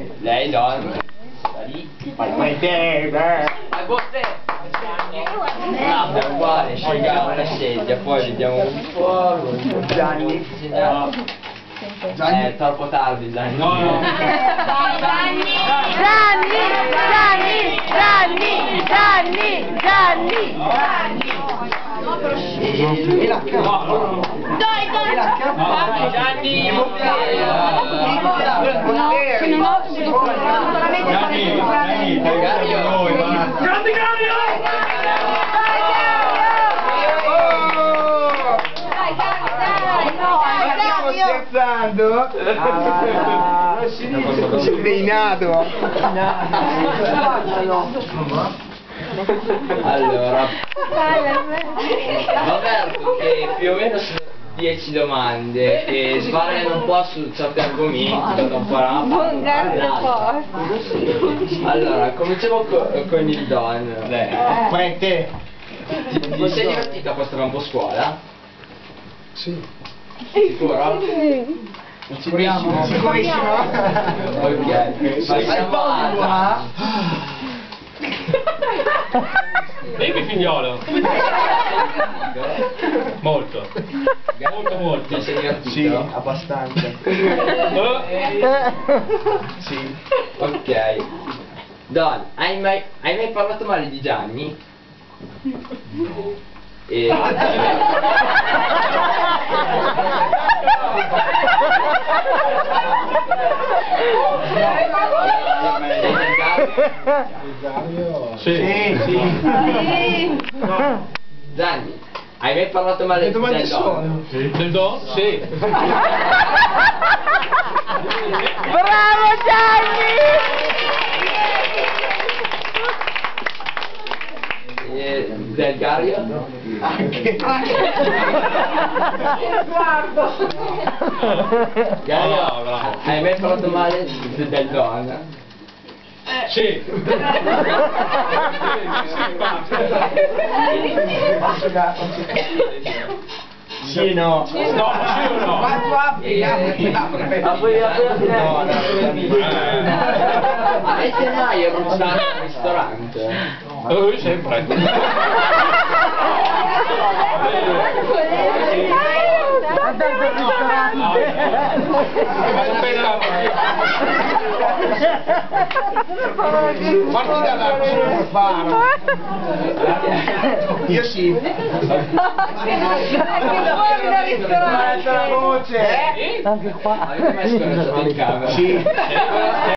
Lei dorme. Fai te, Vai botte! No, è uguale, scegliamo la sedia, poi vediamo un po'. Gianni. È troppo tardi, Gianni. No, no. Gianni! E la cazzo. Dai! Gianni! Scherzando? Sei nato? Allora, Roberto, che più o meno sono 10 domande che svariano un po' su certi argomenti, da un po' all'altra. Allora, cominciamo con il Don. Fai te. Ti sei divertito a questo campo scuola? Sì. Sicuro? Sicurissimo. Ok, passiamo alla... Dimmi figliolo! Molto! Molto! Ti sei divertito? Sì, abbastanza. Sì. Ok. Don, hai mai parlato male di Gianni? E... Sì. Gianni, hai mai parlato male Che del domande Don? sono? Del do? Sì! Bravo Gianni! Del Gario? Guardo! Gario, Oh, bravo. hai mai parlato male del Don? Sì! Sì, no. No, sì o no? Quanto apri? Avete mai russato al ristorante? Sempre! Guardi dalla faro. Io sì. Fuori dal ristorante! La voce. Avete mai scoraggiato in camera? Sì.